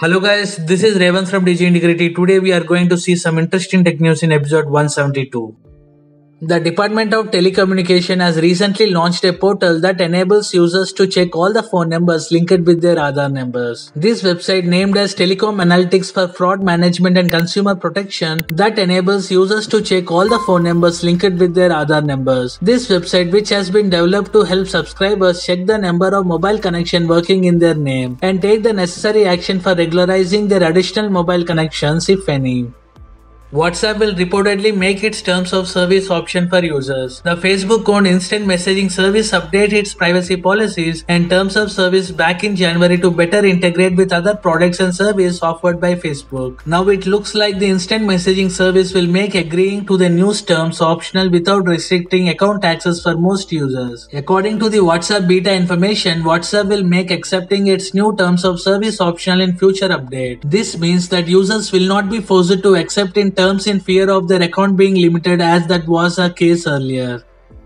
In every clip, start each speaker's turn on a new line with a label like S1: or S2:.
S1: Hello guys, this is Revan from DG Integrity. Today we are going to see some interesting tech news in episode 172. The Department of Telecommunication has recently launched a portal that enables users to check all the phone numbers linked with their Aadhaar numbers. This website, named as Telecom Analytics for Fraud Management and Consumer Protection, that enables users to check all the phone numbers linked with their Aadhaar numbers. This website, which has been developed to help subscribers check the number of mobile connection working in their name and take the necessary action for regularizing their additional mobile connections if any. WhatsApp will reportedly make its terms of service option for users. The Facebook-owned instant messaging service updated its privacy policies and terms of service back in January to better integrate with other products and services offered by Facebook. Now it looks like the instant messaging service will make agreeing to the new terms optional without restricting account access for most users. According to the WhatsApp beta information, WhatsApp will make accepting its new terms of service optional in future update. This means that users will not be forced to accept in terms in fear of their account being limited, as that was the case earlier.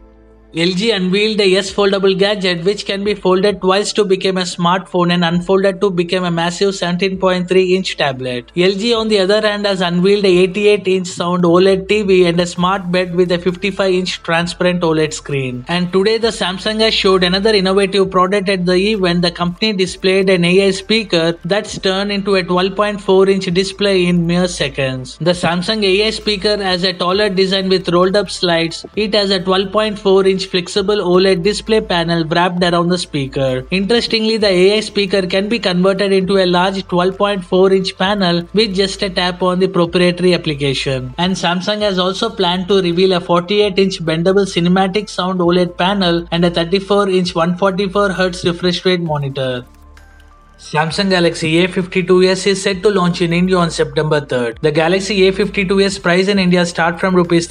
S1: LG unveiled a S foldable gadget which can be folded twice to become a smartphone and unfolded to become a massive 17.3-inch tablet. LG on the other hand has unveiled a 88-inch sound OLED TV and a smart bed with a 55-inch transparent OLED screen. And today the Samsung has showed another innovative product at the event. The company displayed an AI speaker that's turned into a 12.4-inch display in mere seconds. The Samsung AI speaker has a taller design with rolled up slides. It has a 12.4-inch flexible OLED display panel wrapped around the speaker. Interestingly, the AI speaker can be converted into a large 12.4-inch panel with just a tap on the proprietary application. And Samsung has also planned to reveal a 48-inch bendable cinematic sound OLED panel and a 34-inch 144Hz refresh rate monitor. Samsung Galaxy A52s is set to launch in India on September 3rd. The Galaxy A52s price in India start from Rs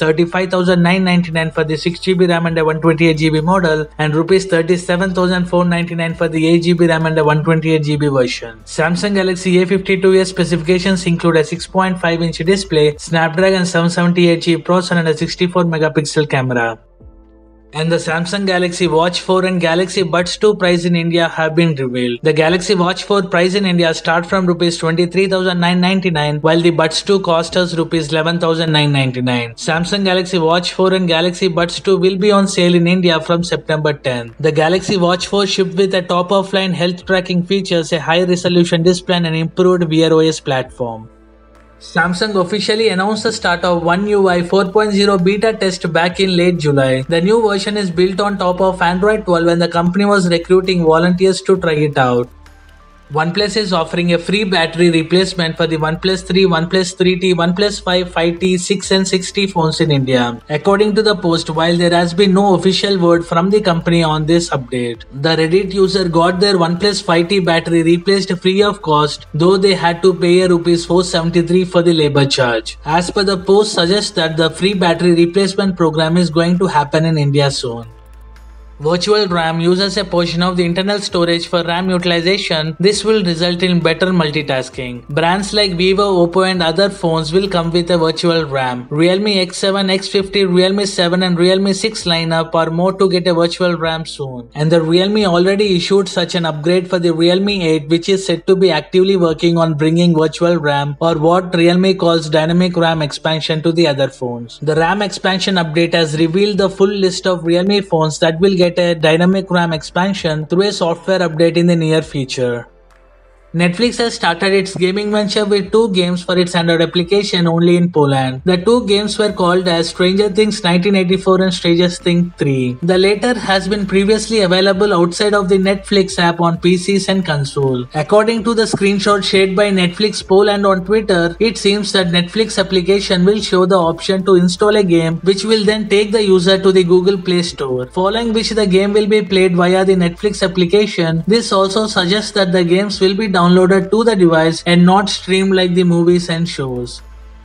S1: 35,999 for the 6GB RAM and a 128GB model and Rs 37,499 for the 8GB RAM and a 128GB version. Samsung Galaxy A52s specifications include a 6.5-inch display, Snapdragon 778G processor and a 64-megapixel camera. And the Samsung Galaxy Watch 4 and Galaxy Buds 2 price in India have been revealed. The Galaxy Watch 4 price in India start from Rs 23,999 while the Buds 2 cost us Rs 11,999. Samsung Galaxy Watch 4 and Galaxy Buds 2 will be on sale in India from September 10. The Galaxy Watch 4 shipped with a top-of-line health tracking features, a high-resolution display and an improved Wear OS platform. Samsung officially announced the start of One UI 4.0 beta test back in late July. The new version is built on top of Android 12 and the company was recruiting volunteers to try it out. OnePlus is offering a free battery replacement for the OnePlus 3, OnePlus 3T, OnePlus 5, 5T, 6 and 6T phones in India. According to the post, while there has been no official word from the company on this update, the Reddit user got their OnePlus 5T battery replaced free of cost, though they had to pay Rs 473 for the labor charge. As per the post suggests that the free battery replacement program is going to happen in India soon. Virtual RAM uses a portion of the internal storage for RAM utilization. This will result in better multitasking. Brands like Vivo, Oppo and other phones will come with a virtual RAM. Realme X7, X50, Realme 7 and Realme 6 lineup are more to get a virtual RAM soon. And the Realme already issued such an upgrade for the Realme 8, which is said to be actively working on bringing virtual RAM, or what Realme calls dynamic RAM expansion, to the other phones. The RAM expansion update has revealed the full list of Realme phones that will get a dynamic RAM expansion through a software update in the near future. Netflix has started its gaming venture with 2 games for its Android application only in Poland. The 2 games were called as Stranger Things 1984 and Stranger Things 3. The latter has been previously available outside of the Netflix app on PCs and console. According to the screenshot shared by Netflix Poland on Twitter, it seems that Netflix application will show the option to install a game, which will then take the user to the Google Play Store, following which the game will be played via the Netflix application. This also suggests that the games will be downloaded to the device and not streamed like the movies and shows.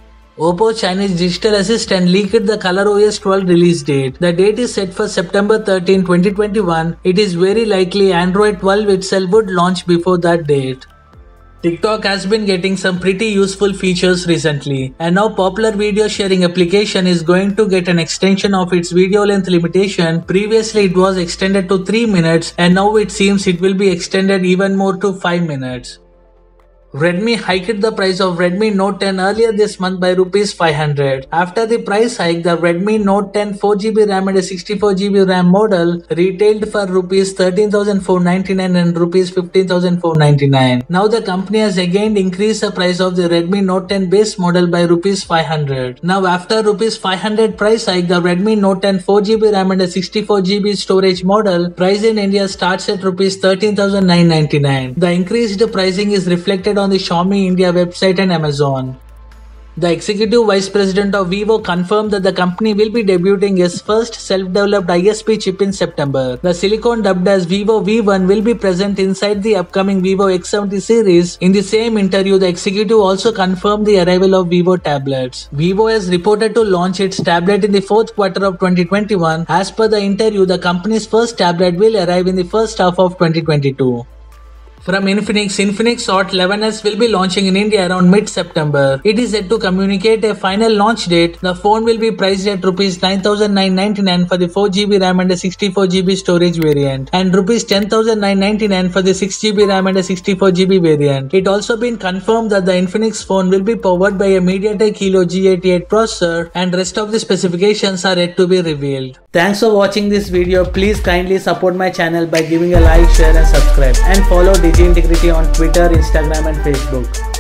S1: Oppo Chinese digital assistant leaked the ColorOS 12 release date. The date is set for September 13, 2021. It is very likely Android 12 itself would launch before that date. TikTok has been getting some pretty useful features recently, and now popular video sharing application is going to get an extension of its video length limitation. Previously it was extended to 3 minutes and now it seems it will be extended even more to 5 minutes. Redmi hiked the price of Redmi Note 10 earlier this month by Rs 500. After the price hike, the Redmi Note 10 4GB RAM and a 64GB RAM model retailed for Rs 13,499 and Rs 15,499. Now the company has again increased the price of the Redmi Note 10 base model by Rs 500. Now after Rs 500 price hike, the Redmi Note 10 4GB RAM and a 64GB storage model price in India starts at Rs 13,999. The increased pricing is reflected on the Xiaomi India website and Amazon. The executive vice president of Vivo confirmed that the company will be debuting its first self-developed ISP chip in September. The silicon dubbed as Vivo V1 will be present inside the upcoming Vivo X70 series. In the same interview, the executive also confirmed the arrival of Vivo tablets. Vivo is reported to launch its tablet in the fourth quarter of 2021. As per the interview, the company's first tablet will arrive in the first half of 2022. From Infinix Hot 11S will be launching in India around mid-September. It is yet to communicate a final launch date. The phone will be priced at Rs 9,999 for the 4GB RAM and a 64GB storage variant and Rs 10,999 for the 6GB RAM and a 64GB variant. It also been confirmed that the Infinix phone will be powered by a MediaTek Helio G88 processor and rest of the specifications are yet to be revealed. Thanks for watching this video. Please kindly support my channel by giving a like, share and subscribe, and follow Digi Integrity on Twitter, Instagram and Facebook.